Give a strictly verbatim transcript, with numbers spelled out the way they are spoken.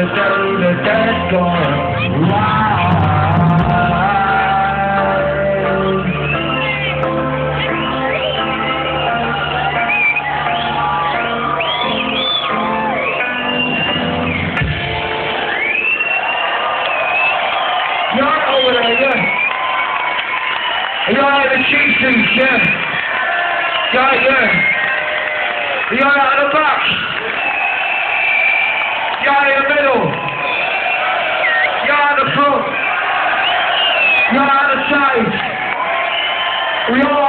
the day that that's gonna rise. You're over there, yeah. You're out of the cheap seats, yeah. Yeah, yeah. You're out of the back. You're in the middle. You're out the front. You're out the side. We all